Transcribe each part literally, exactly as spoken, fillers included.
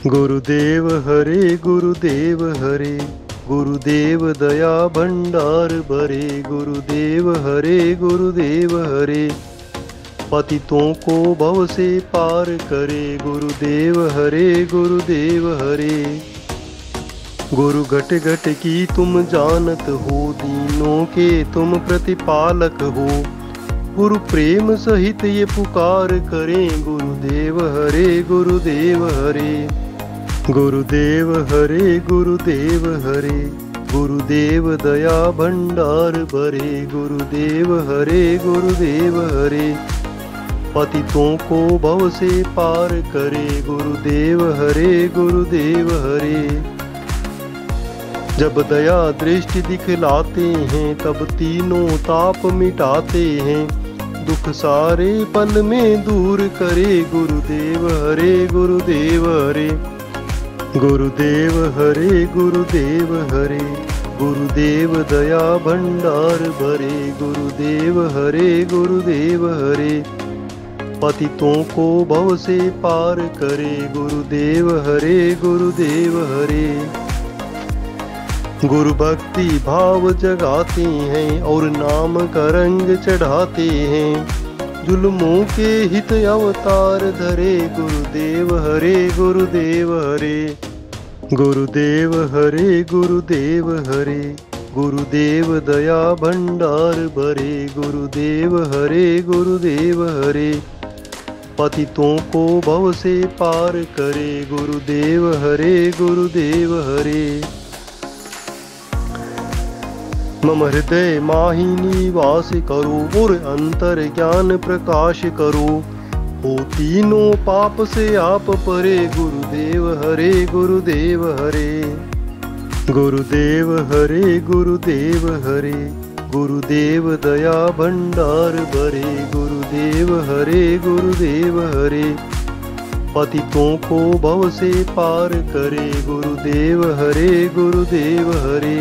गुरुदेव हरे गुरुदेव हरे, गुरुदेव दया भंडार भरे। गुरुदेव हरे गुरुदेव हरे, पतितों को भव से पार करे। गुरुदेव हरे गुरुदेव हरे, गुरु घट घट की तुम जानत हो, दीनों के तुम प्रतिपालक हो। गुरु प्रेम सहित ये पुकार करें, गुरुदेव हरे गुरुदेव हरे। गुरुदेव हरे गुरुदेव हरे, गुरुदेव दया भंडार भरे। गुरुदेव हरे गुरुदेव हरे, पतितों को भव से पार करे। गुरुदेव हरे गुरुदेव हरे, जब दया दृष्टि दिखलाते हैं, तब तीनों ताप मिटाते हैं। दुख सारे पल में दूर करे। गुरुदेव हरे गुरुदेव हरे, गुरुदेव हरे गुरुदेव हरे, गुरुदेव दया भंडार भरे। गुरुदेव हरे गुरुदेव हरे, पतितों को भव से पार करे। गुरुदेव हरे गुरुदेव हरे, गुरु भक्ति भाव जगाते हैं और नाम का रंग चढ़ाते हैं। जुल्मों के हित अवतार धरे। गुरुदेव हरे गुरुदेव हरे, गुरुदेव हरे गुरुदेव हरे, गुरुदेव दया भंडार भरे। गुरुदेव हरे गुरुदेव हरे, पतितों को भव से पार करे। गुरुदेव हरे गुरुदेव हरे, मम हृदय माहि निवास करो और अंतर ज्ञान प्रकाश करो। हो तीनों पाप से आप परे। गुरुदेव हरे गुरुदेव हरे, गुरुदेव हरे गुरुदेव हरे, गुरुदेव दया भंडार भरे। गुरुदेव हरे गुरुदेव हरे, पतितों को भव से पार करे। गुरुदेव हरे गुरुदेव हरे,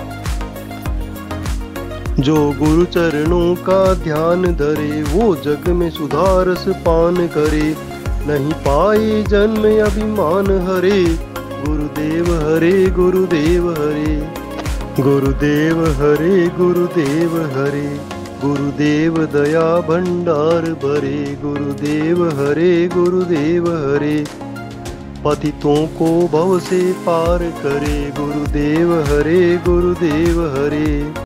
जो गुरु चरणों का ध्यान धरे, वो जग में सुधारस पान करे। नहीं पाए जन्म अभिमान हरे। गुरुदेव हरे गुरुदेव हरे, गुरुदेव हरे गुरुदेव हरे, गुरुदेव दया भंडार भरे। गुरुदेव हरे गुरुदेव हरे, पतितों को भव से पार करे। गुरुदेव हरे गुरुदेव हरे।